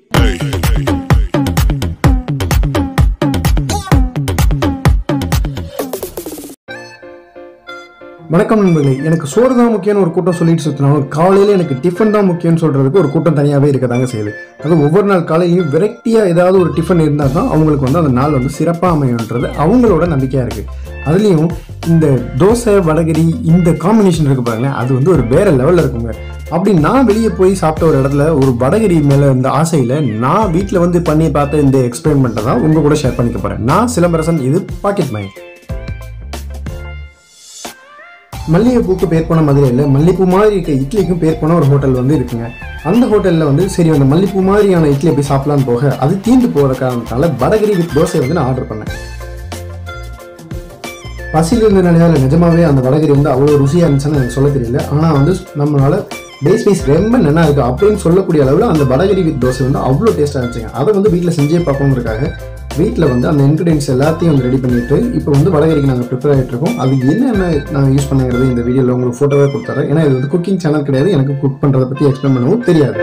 வணக்கம் நண்பர்களே, எனக்கு சோறு தான் முக்கியம்னு ஒரு கூட்டம் சொல்லிட்டு சுற்றினாலும் காலையில் எனக்கு டிஃபன் தான் முக்கியம்னு சொல்கிறதுக்கு ஒரு கூட்டம் தனியாகவே இருக்க தாங்க செய்யுது. அது ஒவ்வொரு நாள் காலையிலையும் வெரைட்டியாக ஏதாவது ஒரு டிஃபன் இருந்தால் தான் அவங்களுக்கு வந்து அந்த நாள் வந்து சிறப்பாக அமையுன்றது அவங்களோட நம்பிக்கையாக இருக்குது. அதுலேயும் இந்த தோசை வடகரி இந்த காம்பினேஷன் இருக்குது பாருங்களேன், அது வந்து ஒரு வேறு லெவலில் இருக்குங்க. அப்படி நான் வெளியே போய் சாப்பிட்ட ஒரு இடத்துல ஒரு வடகரி மேலே இருந்த ஆசையில் நான் வீட்டில் வந்து பண்ணி பார்த்த இந்த எக்ஸ்பெரிமெண்ட்டை தான் உங்கள் கூட ஷேர் பண்ணிக்க போகிறேன். நான் சிலம்பரசன், இது பாக்கெட் மைண்ட். மல்லிகைப்பூக்கு பேர் போன மதுரையில் மல்லிகைப்பூ மாதிரி இருக்க இட்லிக்கும் பேர் போன ஒரு ஹோட்டல் வந்து இருக்குங்க. அந்த ஹோட்டலில் வந்து சரி அந்த மல்லிகைப்பூ மாதிரியான இட்லி எப்படி சாப்பிடலான்னு போக அது தீர்ந்து போகிற காரணத்தால் வடகரி வித் தோசை வந்து நான் ஆர்டர் பண்ணேன். பசியில் இருந்தனால நிஜமாவே அந்த வடகரி வந்து அவ்வளோ ருசியாக இருந்துச்சுன்னு எனக்கு சொல்ல தெரியல. ஆனால் வந்து நம்மளால் பேஸ் பீஸ் ரொம்ப நல்லா இருக்குது அப்படின்னு சொல்லக்கூடிய அளவில் அந்த வடகரி வித் தோசை வந்து அவ்வளோ டேஸ்ட்டாக இருந்துச்சுங்க. அதை வந்து வீட்டில் செஞ்சே பார்க்கணுங்கிறதுக்காக வீட்டில் வந்து அந்த இன்க்ரீடியன்ஸ் எல்லாத்தையும் வந்து ரெடி பண்ணிட்டு இப்போ வந்து வடகரிக்கு நாங்கள் ப்ரிப்பேர் ஆகிட்டு இருக்கோம். அது என்னென்ன நாங்கள் யூஸ் பண்ணுங்கிறது இந்த வீடியோவில் உங்களுக்கு ஃபோட்டோவே கொடுத்துறேன். ஏன்னா இது வந்து குக்கிங் சேனல் கிடையாது, எனக்கு குக் பண்ணுறதை பற்றி எக்ஸ்பிளைன் பண்ணவும் தெரியாது.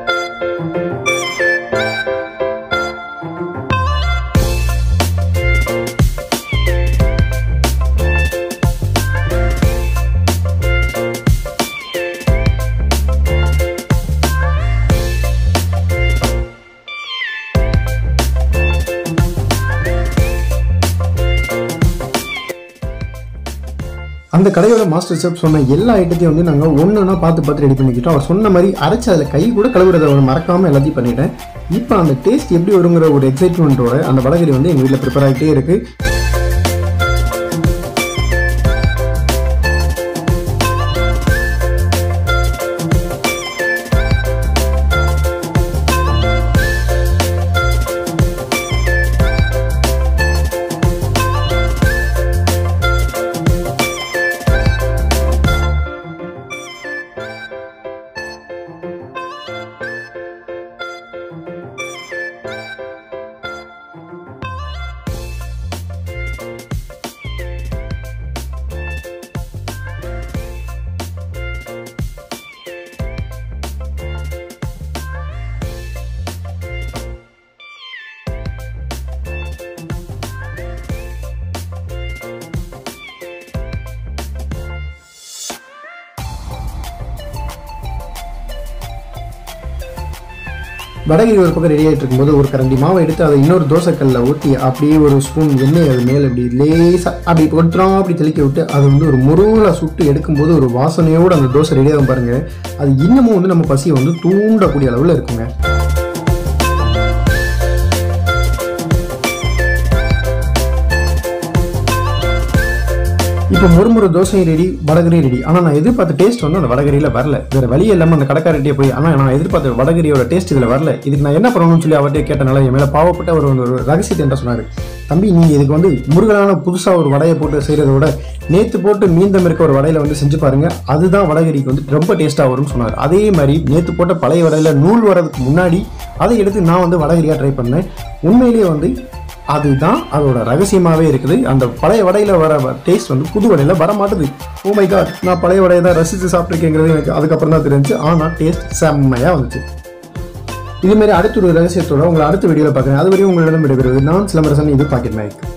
அந்த கடையோட மாஸ்டர் செஃப் சொன்ன எல்லா ஐட்டத்தையும் வந்து நாங்கள் ஒன்றுனா பார்த்து ரெடி பண்ணிக்கிட்டோம். அவர் சொன்ன மாதிரி அரைச்சி அதில் கை கூட கழுவுறதை அவர் மறக்காமல் எல்லாத்தையும் பண்ணிட்டேன். இப்போ அந்த டேஸ்ட் எப்படி வருங்கிற ஒரு எக்ஸைட்மெண்ட்டோட அந்த வடகரி வந்து எங்கள் வீட்டில் ப்ரிப்பேர் ஆகிட்டே இருக்குது. வடகரி ஒரு பக்கம் ரெடி ஆகிட்டு இருக்கும்போது ஒரு கரண்டி மாவை எடுத்து அதை இன்னொரு தோசைக்கல்லில் ஊற்றி அப்படியே ஒரு ஸ்பூன் எண்ணெய் அது மேலே அப்படி லேசாக அப்படி கொட்டுறோம் அப்படி தெளிக்க விட்டு அது வந்து ஒரு முருகில் சுட்டு எடுக்கும்போது ஒரு வாசனையோடு அந்த தோசை ரெடியாகும் பாருங்கள். அது இன்னமும் வந்து நம்ம பசியை வந்து தூண்டக்கூடிய அளவில் இருக்குங்க. இப்போ முறுமுறு தோசையும் ரெடி, வடகரி ரெடி. ஆனால் நான் எதிர்பார்த்த டேஸ்ட் வந்து அந்த வடகரியில் வரல. வேறு வழி இல்லாமல் அந்த கடைக்காரர்கிட்டே போய் ஆனால் நான் எதிர்பார்த்த வடகரியோட டேஸ்ட் இதில் வரல, இதுக்கு நான் என்ன பண்ணணும்னு சொல்லி அவர்கிட்ட கேட்டனால என் மேலே பாவப்பட்ட ஒரு ரகசியத்தை என்ன சொன்னார், தம்பி நீங்கள் இதுக்கு வந்து முருகலான புதுசாக ஒரு வடையை போட்டு செய்கிறத விட நேற்று போட்டு மீந்தம் இருக்க ஒரு வடையில் வந்து செஞ்சு பாருங்கள், அதுதான் வடகரிக்கு வந்து ரொம்ப டேஸ்ட்டாக வரும்னு சொன்னார். அதே மாதிரி நேற்று போட்ட பழைய வடையில் நூல் வரதுக்கு முன்னாடி அதை எடுத்து நான் வந்து வடகரியாக ட்ரை பண்ணேன். உண்மையிலேயே வந்து அதுதான் அதோட ரகசியமாகவே இருக்குது. அந்த பழைய வடையில் வர டேஸ்ட் வந்து புது வடையில் வர மாட்டுது. ஓ மை காட், நான் பழைய வடையை தான் ரசித்து சாப்பிட்ருக்கேங்கிறது எனக்கு அதுக்கப்புறம் தான் தெரிஞ்சு. ஆனால் டேஸ்ட் செம்மையாக வந்துச்சு. இதுமாரி அடுத்த ஒரு ரகசியத்தோட உங்களை அடுத்த வீடியோவில் பார்க்குறேன். அது வரையும் உங்களிடம் விடைபெறுவது நான் சிலம்பரசன், இது பாக்கெட் மைக்.